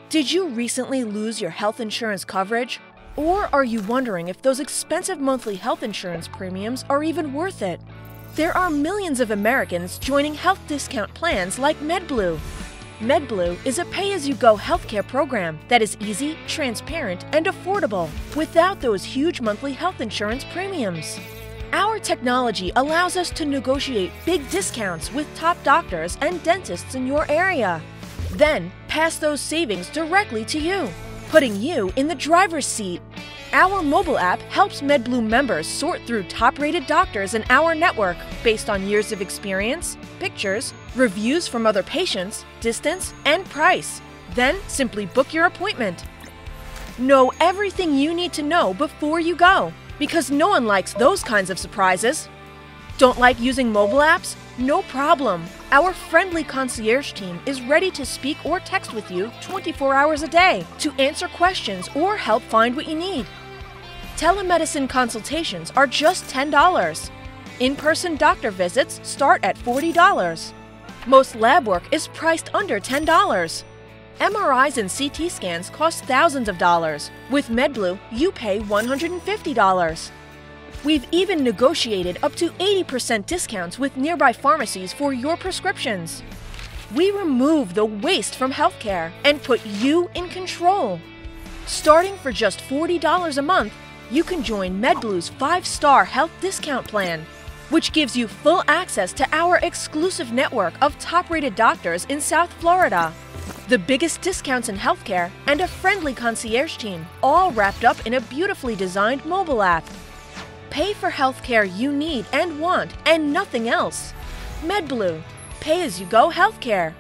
Did you recently lose your health insurance coverage? Or are you wondering if those expensive monthly health insurance premiums are even worth it? There are millions of Americans joining health discount plans like MedBlue. MedBlue is a pay-as-you-go healthcare program that is easy, transparent, and affordable without those huge monthly health insurance premiums. Our technology allows us to negotiate big discounts with top doctors and dentists in your area. Then, pass those savings directly to you, putting you in the driver's seat. Our mobile app helps MedBlue members sort through top-rated doctors in our network based on years of experience, pictures, reviews from other patients, distance, and price. Then, simply book your appointment. Know everything you need to know before you go, because no one likes those kinds of surprises. Don't like using mobile apps? No problem. Our friendly concierge team is ready to speak or text with you 24 hours a day to answer questions or help find what you need. Telemedicine consultations are just $10. In-person doctor visits start at $40. Most lab work is priced under $10. MRIs and CT scans cost thousands of dollars. With MedBlue, you pay $150. We've even negotiated up to 80% discounts with nearby pharmacies for your prescriptions. We remove the waste from healthcare and put you in control. Starting for just $40 a month, you can join MedBlue's 5-star health discount plan, which gives you full access to our exclusive network of top-rated doctors in South Florida, the biggest discounts in healthcare, and a friendly concierge team, all wrapped up in a beautifully designed mobile app. Pay for healthcare you need and want, and nothing else. MedBlue. Pay-as-you-go healthcare.